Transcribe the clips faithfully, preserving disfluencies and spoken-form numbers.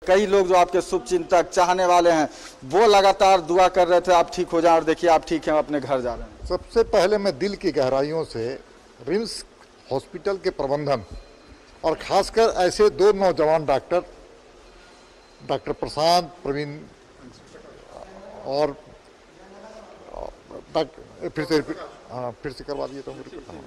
कई लोग जो आपके शुभचिंतक चाहने वाले हैं वो लगातार दुआ कर रहे थे आप ठीक हो जाएं, और देखिए आप ठीक हैं, अपने घर जा रहे हैं। सबसे पहले मैं दिल की गहराइयों से रिम्स हॉस्पिटल के प्रबंधन और खासकर ऐसे दो नौजवान डॉक्टर, डॉक्टर प्रशांत, प्रवीण और डॉक्टर फिर से हाँ फिर से करवा दिए तो मुझे पता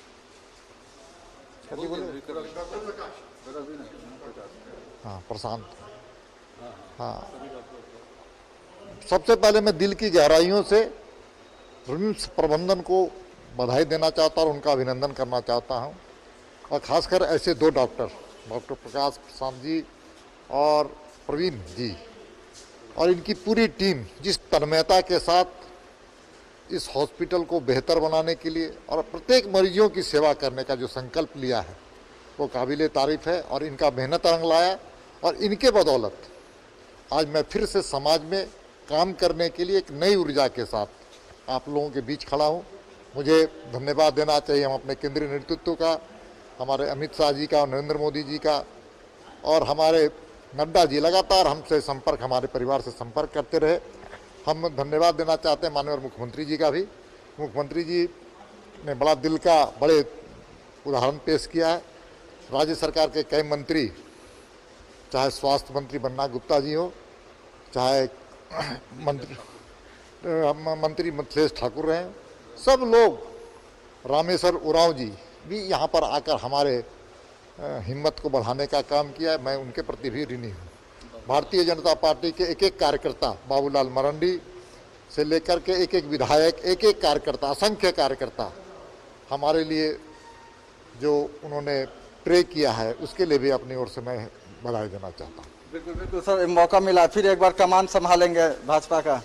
हाँ प्रशांत हाँ सबसे पहले मैं दिल की गहराइयों से रिम्स प्रबंधन को बधाई देना चाहता हूँ और उनका अभिनंदन करना चाहता हूँ, और खासकर ऐसे दो डॉक्टर, डॉक्टर प्रकाश प्रशांत जी और प्रवीण जी और इनकी पूरी टीम जिस तन्मयता के साथ इस हॉस्पिटल को बेहतर बनाने के लिए और प्रत्येक मरीजों की सेवा करने का जो संकल्प लिया है वो काबिले तारीफ है और इनका मेहनत रंग लाया। और इनके बदौलत आज मैं फिर से समाज में काम करने के लिए एक नई ऊर्जा के साथ आप लोगों के बीच खड़ा हूँ। मुझे धन्यवाद देना चाहिए हम अपने केंद्रीय नेतृत्व का, हमारे अमित शाह जी का, नरेंद्र मोदी जी का, और हमारे नड्डा जी लगातार हमसे संपर्क, हमारे परिवार से संपर्क करते रहे। हम धन्यवाद देना चाहते हैं माननीय मुख्यमंत्री जी का भी। मुख्यमंत्री जी ने बड़ा दिल का बड़े उदाहरण पेश किया है। राज्य सरकार के कई मंत्री, चाहे स्वास्थ्य मंत्री बन्ना गुप्ता जी हो, चाहे मंत्री मंत्री मिथिलेश ठाकुर रहे, सब लोग, रामेश्वर उरांव जी भी यहाँ पर आकर हमारे हिम्मत को बढ़ाने का काम किया है। मैं उनके प्रति भी ऋणी हूँ। भारतीय जनता पार्टी के एक एक कार्यकर्ता, बाबूलाल मरंडी से लेकर के एक एक विधायक, एक एक कार्यकर्ता, असंख्य कार्यकर्ता हमारे लिए जो उन्होंने प्रे किया है उसके लिए भी अपनी ओर से मैं बधाई देना चाहता हूँ। बिल्कुल बिल्कुल सर, मौका मिला फिर एक बार कमान संभालेंगे भाजपा का।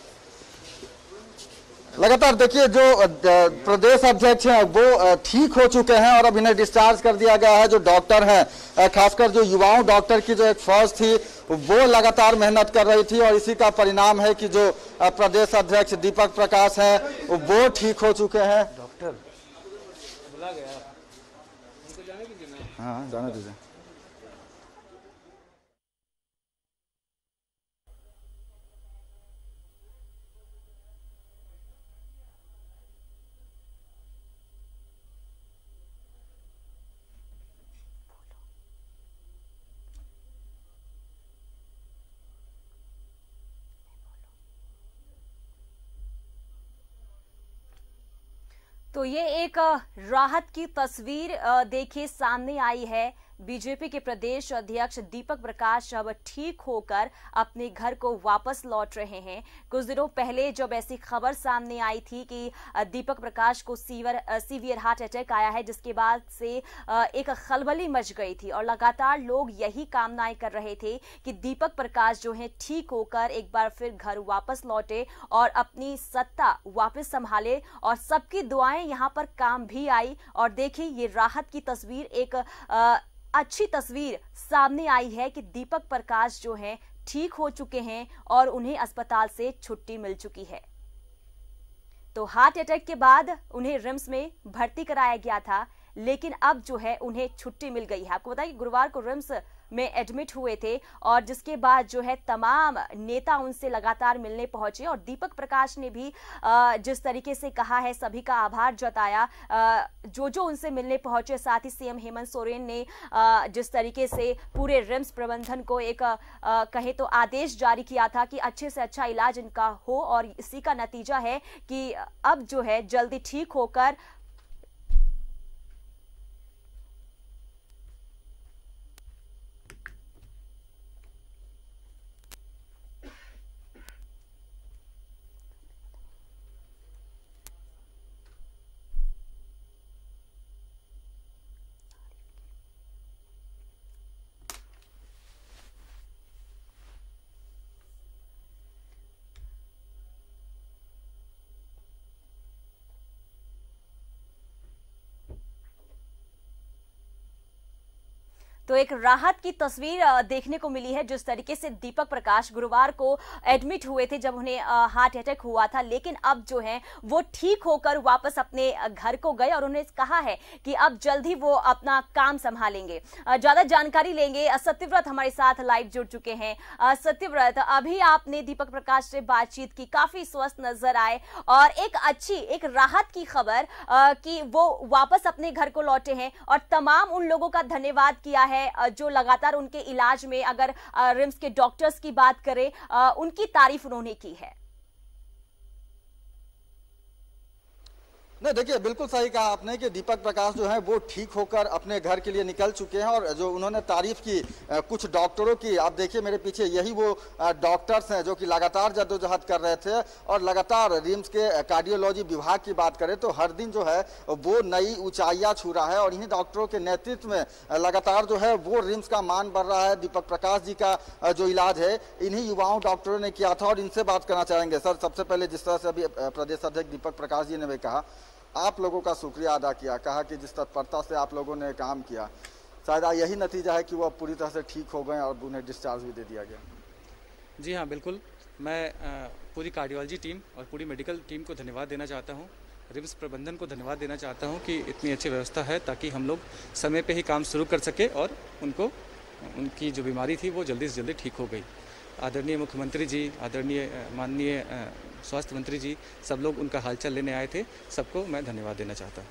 लगातार देखिए जो प्रदेश अध्यक्ष हैं वो ठीक हो चुके हैं और अब इन्हें डिस्चार्ज कर दिया गया है। जो डॉक्टर हैं, खासकर जो युवाओं डॉक्टर की जो एक फौज थी वो लगातार मेहनत कर रही थी, और इसी का परिणाम है कि जो प्रदेश अध्यक्ष दीपक प्रकाश हैं वो ठीक हो चुके हैं। डॉक्टर बुला गया, उनको जाने दीजिए। हाँ जाने दीजिए। तो ये एक राहत की तस्वीर देखिए सामने आई है। बीजेपी के प्रदेश अध्यक्ष दीपक प्रकाश अब ठीक होकर अपने घर को वापस लौट रहे हैं। कुछ दिनों पहले जब ऐसी खबर सामने आई थी कि दीपक प्रकाश को सीवर सीवियर हार्ट अटैक आया है, जिसके बाद से एक खलबली मच गई थी और लगातार लोग यही कामनाएं कर रहे थे कि दीपक प्रकाश जो है ठीक होकर एक बार फिर घर वापस लौटे और अपनी सत्ता वापस संभाले, और सबकी दुआएं यहां पर काम भी आई। और देखिए ये राहत की तस्वीर, एक आ, अच्छी तस्वीर सामने आई है कि दीपक प्रकाश जो हैं ठीक हो चुके हैं और उन्हें अस्पताल से छुट्टी मिल चुकी है। तो हार्ट अटैक के बाद उन्हें रिम्स में भर्ती कराया गया था, लेकिन अब जो है उन्हें छुट्टी मिल गई है। आपको बताइए गुरुवार को रिम्स में एडमिट हुए थे और जिसके बाद जो है तमाम नेता उनसे लगातार मिलने पहुंचे, और दीपक प्रकाश ने भी जिस तरीके से कहा है, सभी का आभार जताया जो जो उनसे मिलने पहुंचे। साथ ही सीएम हेमंत सोरेन ने जिस तरीके से पूरे रिम्स प्रबंधन को एक कहे तो आदेश जारी किया था कि अच्छे से अच्छा इलाज इनका हो, और इसी का नतीजा है कि अब जो है जल्दी ठीक होकर तो एक राहत की तस्वीर अ, देखने को मिली है। जिस तरीके से दीपक प्रकाश गुरुवार को एडमिट हुए थे जब उन्हें अ, हार्ट अटैक हुआ था, लेकिन अब जो है वो ठीक होकर वापस अपने अ, घर को गए और उन्हें कहा है कि अब जल्द ही वो अपना काम संभालेंगे। अ, ज्यादा जानकारी लेंगे, अ, सत्यव्रत हमारे साथ लाइव जुड़ चुके हैं। अ, सत्यव्रत, अभी आपने दीपक प्रकाश से बातचीत की, काफी स्वस्थ नजर आए और एक अच्छी एक राहत की खबर अ, कि वो वापस अपने घर को लौटे हैं और तमाम उन लोगों का धन्यवाद किया है अ, जो लगातार उनके इलाज में, अगर अ, रिम्स के डॉक्टर्स की बात करें, अ, उनकी तारीफ उन्होंने की है। नहीं, देखिए बिल्कुल सही कहा आपने कि दीपक प्रकाश जो है वो ठीक होकर अपने घर के लिए निकल चुके हैं और जो उन्होंने तारीफ की अ, कुछ डॉक्टरों की, आप देखिए मेरे पीछे यही वो अ, डॉक्टर्स हैं जो कि लगातार जद्दोजहद कर रहे थे और लगातार रिम्स के कार्डियोलॉजी विभाग की बात करें तो हर दिन जो है वो नई ऊंचाइयां छू रहा है और इन्हीं डॉक्टरों के नेतृत्व में अ, लगातार जो है वो रिम्स का मान बढ़ रहा है। दीपक प्रकाश जी का अ, जो इलाज है इन्हीं युवाओं डॉक्टरों ने किया था और इनसे बात करना चाहेंगे। सर, सबसे पहले जिस तरह से अभी अ, प्रदेश अध्यक्ष दीपक प्रकाश जी ने भी कहा, आप लोगों का शुक्रिया अदा किया, कहा कि जिस तत्परता से आप लोगों ने काम किया, शायद यही नतीजा है कि वो अब पूरी तरह से ठीक हो गए और उन्हें डिस्चार्ज भी दे दिया गया। जी हाँ, बिल्कुल। मैं अ, पूरी कार्डियोलॉजी टीम और पूरी मेडिकल टीम को धन्यवाद देना चाहता हूँ। रिम्स प्रबंधन को धन्यवाद देना चाहता हूँ कि इतनी अच्छी व्यवस्था है ताकि हम लोग समय पे ही काम शुरू कर सके और उनको उनकी जो बीमारी थी वो जल्दी से जल्दी ठीक हो गई। आदरणीय मुख्यमंत्री जी, आदरणीय माननीय स्वास्थ्य मंत्री जी, सब लोग उनका हालचाल लेने आए थे। सबको मैं धन्यवाद देना चाहता हूँ।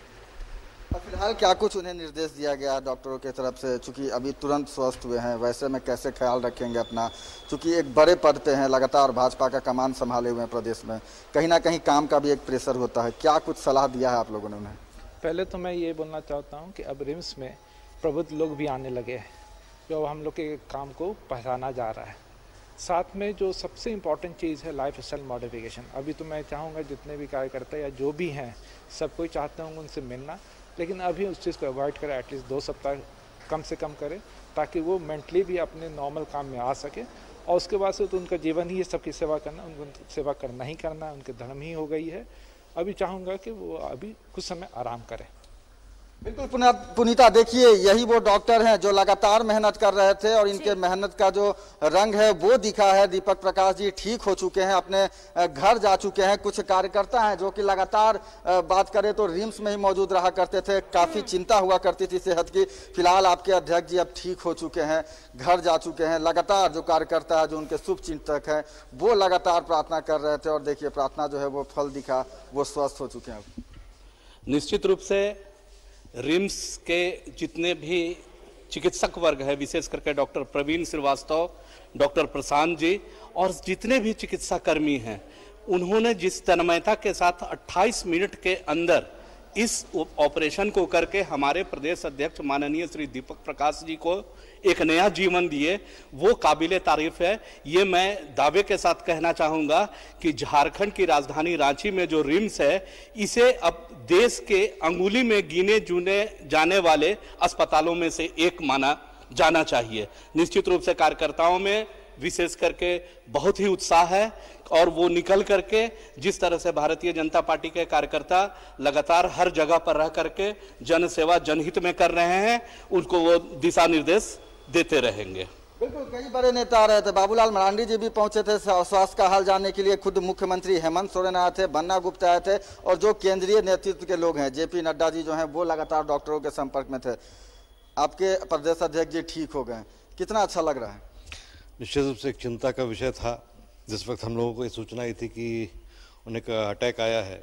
और फिलहाल क्या कुछ उन्हें निर्देश दिया गया डॉक्टरों की तरफ से, चूंकि अभी तुरंत स्वस्थ हुए हैं, वैसे में कैसे ख्याल रखेंगे अपना, चूंकि एक बड़े पद पे हैं, लगातार भाजपा का कमान संभाले हुए हैं प्रदेश में, कहीं ना कहीं काम का भी एक प्रेशर होता है, क्या कुछ सलाह दिया है आप लोगों ने उन्हें? पहले तो मैं ये बोलना चाहता हूँ कि अब रिम्स में प्रबुद्ध लोग भी आने लगे हैं जो हम लोग के काम को पहचाना जा रहा है। साथ में जो सबसे इम्पॉर्टेंट चीज़ है लाइफ स्टाइल मॉडिफिकेशन। अभी तो मैं चाहूँगा जितने भी कार्यकर्ता या जो भी हैं सब कोई चाहते होंगे उनसे मिलना, लेकिन अभी उस चीज़ को अवॉइड करें, एटलीस्ट दो सप्ताह कम से कम करें ताकि वो मेंटली भी अपने नॉर्मल काम में आ सके। और उसके बाद से तो उनका जीवन ही है सबकी सेवा करना, उनको सेवा करना ही करना है, उनके धर्म ही हो गई है। अभी चाहूँगा कि वो अभी कुछ समय आराम करें। बिल्कुल पुनीता, देखिए यही वो डॉक्टर हैं जो लगातार मेहनत कर रहे थे और इनके मेहनत का जो रंग है वो दिखा है। दीपक प्रकाश जी ठीक हो चुके हैं, अपने घर जा चुके हैं। कुछ कार्यकर्ता हैं जो कि लगातार बात करें तो रिम्स में ही मौजूद रहा करते थे, काफी चिंता हुआ करती थी सेहत की। फिलहाल आपके अध्यक्ष जी अब ठीक हो चुके हैं, घर जा चुके हैं। लगातार जो कार्यकर्ता है, जो उनके शुभ चिंतक है, वो लगातार प्रार्थना कर रहे थे और देखिए प्रार्थना जो है वो फल दिखा, वो स्वस्थ हो चुके हैं। निश्चित रूप से रिम्स के जितने भी चिकित्सक वर्ग है, विशेष करके डॉक्टर प्रवीण श्रीवास्तव, डॉक्टर प्रशांत जी और जितने भी चिकित्सा कर्मी हैं, उन्होंने जिस तन्मयता के साथ अट्ठाईस मिनट के अंदर इस ऑपरेशन को करके हमारे प्रदेश अध्यक्ष माननीय श्री दीपक प्रकाश जी को एक नया जीवन दिए, वो काबिले तारीफ है। ये मैं दावे के साथ कहना चाहूँगा कि झारखंड की राजधानी रांची में जो रिम्स है, इसे अब देश के अंगुली में गिने चुने जाने वाले अस्पतालों में से एक माना जाना चाहिए। निश्चित रूप से कार्यकर्ताओं में विशेष करके बहुत ही उत्साह है और वो निकल करके जिस तरह से भारतीय जनता पार्टी के कार्यकर्ता लगातार हर जगह पर रह करके जन सेवा जनहित में कर रहे हैं, उनको वो दिशा निर्देश देते रहेंगे। बिल्कुल, कई बड़े नेता आ रहे थे। बाबूलाल मरांडी जी भी पहुंचे थे स्वास्थ्य का हाल जानने के लिए, खुद मुख्यमंत्री हेमंत सोरेन आए थे, बन्ना गुप्ता आए थे और जो केंद्रीय नेतृत्व के लोग हैं, जेपी नड्डा जी जो हैं, वो लगातार डॉक्टरों के संपर्क में थे। आपके प्रदेश अध्यक्ष जी ठीक हो गए, कितना अच्छा लग रहा है? निश्चित रूप से एक चिंता का विषय था। जिस वक्त हम लोगों को ये सूचना आई थी कि उन्हें का अटैक आया है,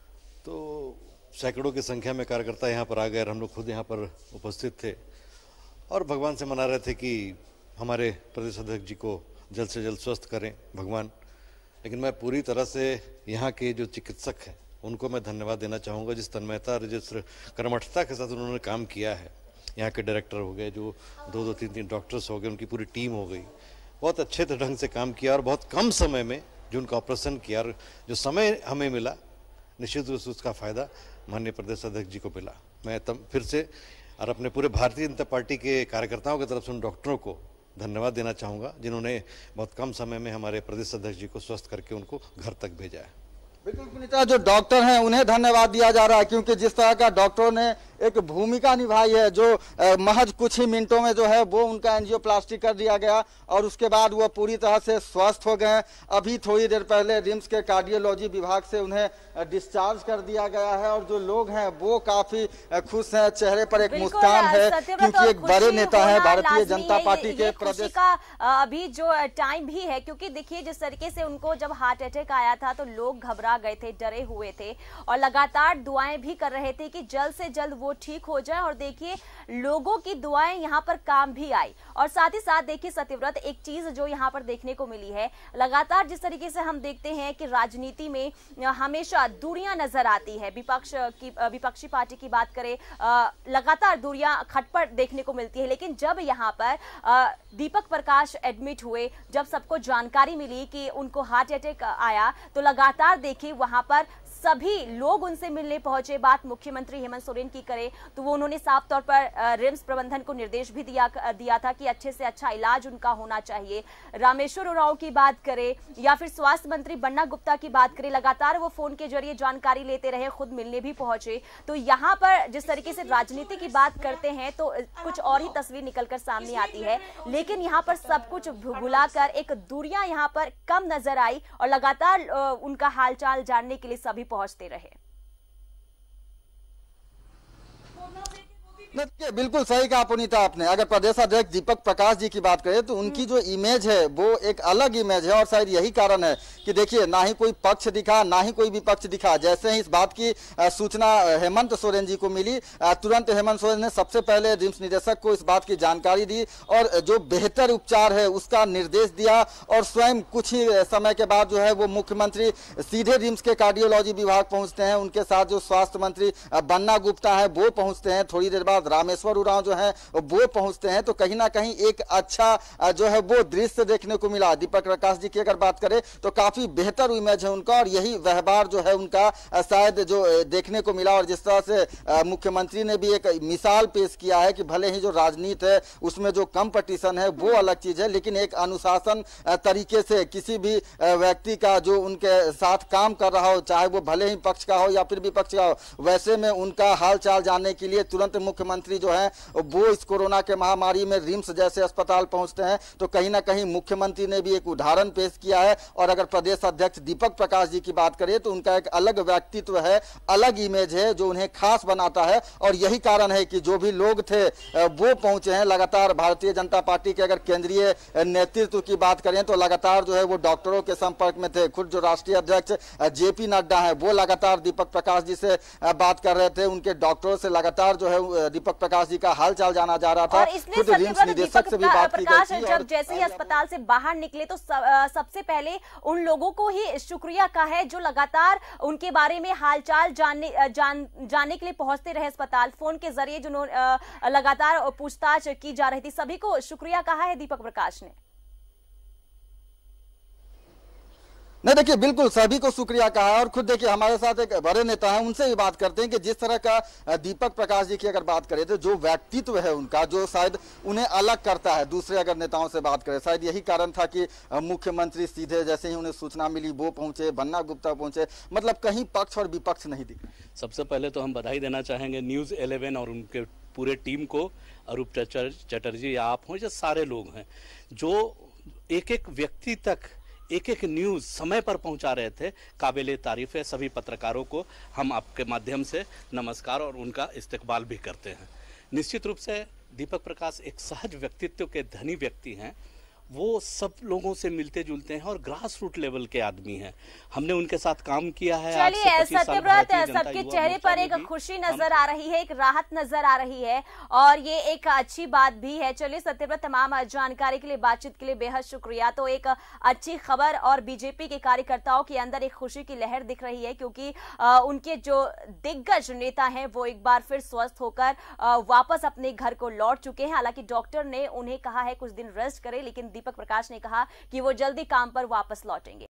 तो सैकड़ों की संख्या में कार्यकर्ता यहाँ पर आ गए और हम लोग खुद यहाँ पर उपस्थित थे और भगवान से मना रहे थे कि हमारे प्रदेश अध्यक्ष जी को जल्द से जल्द स्वस्थ करें भगवान। लेकिन मैं पूरी तरह से यहाँ के जो चिकित्सक हैं उनको मैं धन्यवाद देना चाहूँगा, जिस तन्मयता और जिस कर्मठता के साथ उन्होंने काम किया है। यहाँ के डायरेक्टर हो गए, जो दो दो तीन तीन डॉक्टर्स हो गए, उनकी पूरी टीम हो गई, बहुत अच्छे ढंग से काम किया और बहुत कम समय में जो उनका ऑपरेशन किया और जो समय हमें मिला, निश्चित रूप से उसका फ़ायदा माननीय प्रदेश अध्यक्ष जी को मिला। मैं तब फिर से और अपने पूरे भारतीय जनता पार्टी के कार्यकर्ताओं की तरफ से उन डॉक्टरों को धन्यवाद देना चाहूँगा जिन्होंने बहुत कम समय में हमारे प्रदेश अध्यक्ष जी को स्वस्थ करके उनको घर तक भेजा है। बिल्कुल पुनीता, जो डॉक्टर हैं उन्हें धन्यवाद दिया जा रहा है, क्योंकि जिस तरह का डॉक्टरों ने एक भूमिका निभाई है, जो महज कुछ ही मिनटों में जो है वो उनका एंजियोप्लास्टी कर दिया गया और उसके बाद वो पूरी तरह से स्वस्थ हो गए। अभी थोड़ी देर पहले रिम्स के कार्डियोलॉजी विभाग से उन्हें डिस्चार्ज कर दिया गया है और जो लोग हैं वो काफी खुश हैं, चेहरे पर एक मुस्कान है, क्योंकि एक बड़े नेता है भारतीय जनता पार्टी के प्रदेश का अभी जो टाइम भी है, क्योंकि देखिए जिस तरीके से उनको जब हार्ट अटैक आया था तो लोग घबरा गए थे, डरे हुए थे और लगातार दुआएं भी कर रहे थे कि जल्द से जल्द वो ठीक हो जाए। और देखिए लोगों की दुआएं यहाँ पर काम भी आई। और साथ ही साथ देखिए सत्यव्रत, एक चीज जो यहाँ पर देखने को मिली है, लगातार जिस तरीके से हम देखते हैं कि राजनीति में हमेशा दूरियां नजर आती है, विपक्ष की विपक्षी पार्टी की बात करें लगातार दूरियां खटपट देखने को मिलती है, लेकिन जब यहाँ पर दीपक प्रकाश एडमिट हुए, जब सबको जानकारी मिली कि उनको हार्ट अटैक आया, तो लगातार देखिए वहां पर सभी लोग उनसे मिलने पहुंचे। बात मुख्यमंत्री हेमंत सोरेन की करें तो वो उन्होंने साफ तौर पर रिम्स प्रबंधन को निर्देश भी दिया दिया था कि अच्छे से अच्छा इलाज उनका होना चाहिए। रामेश्वर उरांव की बात करें या फिर स्वास्थ्य मंत्री बन्ना गुप्ता की बात करें, लगातार वो फोन के जरिए जानकारी लेते रहे, खुद मिलने भी पहुंचे। तो यहाँ पर जिस तरीके से राजनीति की बात करते हैं तो कुछ और ही तस्वीर निकलकर सामने आती है, लेकिन यहाँ पर सब कुछ भुलाकर एक दूरियां यहाँ पर कम नजर आई और लगातार उनका हालचाल जानने के लिए सभी पहुंचते रहे। देखिए बिल्कुल सही कहा पुनीता आपने। अगर प्रदेश अध्यक्ष दीपक प्रकाश जी की बात करें तो उनकी जो इमेज है वो एक अलग इमेज है और शायद यही कारण है कि देखिए ना ही कोई पक्ष दिखा ना ही कोई विपक्ष दिखा। जैसे ही इस बात की सूचना हेमंत सोरेन जी को मिली, तुरंत हेमंत सोरेन ने सबसे पहले रिम्स निदेशक को इस बात की जानकारी दी और जो बेहतर उपचार है उसका निर्देश दिया और स्वयं कुछ ही समय के बाद जो है वो मुख्यमंत्री सीधे रिम्स के कार्डियोलॉजी विभाग पहुंचते हैं। उनके साथ जो स्वास्थ्य मंत्री बन्ना गुप्ता है वो पहुंचते हैं, थोड़ी देर बाद रामेश्वर उरांव जो है वो पहुंचते हैं। तो कहीं ना कहीं एक अच्छा जो है वो दृश्य देखने को मिला। दीपक प्रकाश जी की अगर बात करें तो काफी बेहतर इमेज है उनका और यही व्यवहार जो है उनका शायद जो देखने को मिला। और जिस तरह से मुख्यमंत्री ने भी एक मिसाल पेश किया है कि भले ही जो राजनीति है उसमें जो कंपटीशन है वो अलग चीज है, लेकिन एक अनुशासन तरीके से किसी भी व्यक्ति का जो उनके साथ काम कर रहा हो, चाहे वो भले ही पक्ष का हो या फिर विपक्ष का हो, वैसे में उनका हालचाल जानने के लिए तुरंत मुख्यमंत्री मंत्री जो है वो इस कोरोना के महामारी में रिम्स जैसे अस्पताल पहुंचते हैं। तो कहीं ना कहीं मुख्यमंत्री ने भी एक उदाहरण पेश किया है। और अगर प्रदेश अध्यक्ष दीपक प्रकाश जी की बात करें तो उनका एक अलग व्यक्तित्व है, अलग इमेज है जो उन्हें खास बनाता है। और यही कारण है कि जो भी लोग थे वो पहुंचे हैं। लगातार भारतीय जनता पार्टी के अगर केंद्रीय नेतृत्व की बात करें तो लगातार जो है वो डॉक्टरों के संपर्क में थे। खुद जो राष्ट्रीय अध्यक्ष जेपी नड्डा है वो लगातार दीपक प्रकाश जी से बात कर रहे थे। उनके डॉक्टरों से लगातार जो है दीपक प्रकाश जी का हालचाल जाना जा रहा था। और इसलिए दीपक से भी बात की गई थी। जब जैसे ही अस्पताल से बाहर निकले तो सब, सबसे पहले उन लोगों को ही शुक्रिया का है जो लगातार उनके बारे में हालचाल जानने जान, जानने के लिए पहुंचते रहे अस्पताल। फोन के जरिए जो लगातार पूछताछ की जा रही थी, सभी को शुक्रिया कहा है दीपक प्रकाश ने। नहीं देखिए बिल्कुल सभी को शुक्रिया कहा है। और खुद देखिए हमारे साथ एक बड़े नेता हैं, उनसे भी बात करते हैं कि जिस तरह का दीपक प्रकाश जी की अगर बात करें तो जो व्यक्तित्व है उनका जो शायद उन्हें अलग करता है दूसरे अगर नेताओं से बात करें, शायद यही कारण था कि मुख्यमंत्री सीधे जैसे ही उन्हें सूचना मिली वो पहुंचे, बन्ना गुप्ता पहुंचे, मतलब कहीं पक्ष और विपक्ष नहीं दिखे। सबसे पहले तो हम बधाई देना चाहेंगे न्यूज़ इलेवन और उनके पूरे टीम को, अरूप चटर्जी या आप हों या सारे लोग हैं जो एक एक व्यक्ति तक एक एक न्यूज़ समय पर पहुंचा रहे थे। काबिले तारीफ है। सभी पत्रकारों को हम आपके माध्यम से नमस्कार और उनका इस्तकबाल भी करते हैं। निश्चित रूप से दीपक प्रकाश एक सहज व्यक्तित्व के धनी व्यक्ति हैं। वो सब लोगों से मिलते जुलते हैं और ग्रास रूट लेवल के आदमी हैं। हमने उनके साथ काम किया है। चलिए सत्यव्रत, सबके चेहरे पर एक खुशी नजर आ रही है, एक राहत नजर आ रही है और ये एक अच्छी बात भी है। चलिए सत्यव्रत, तमाम जानकारी के लिए, बातचीत के लिए बेहद शुक्रिया। तो एक अच्छी खबर और बीजेपी के कार्यकर्ताओं के अंदर एक खुशी की लहर दिख रही है क्योंकि आ, उनके जो दिग्गज नेता हैं वो एक बार फिर स्वस्थ होकर आ, वापस अपने घर को लौट चुके हैं। हालांकि डॉक्टर ने उन्हें कहा है कुछ दिन रेस्ट करें, लेकिन दीपक प्रकाश ने कहा कि वो जल्दी काम पर वापस लौटेंगे।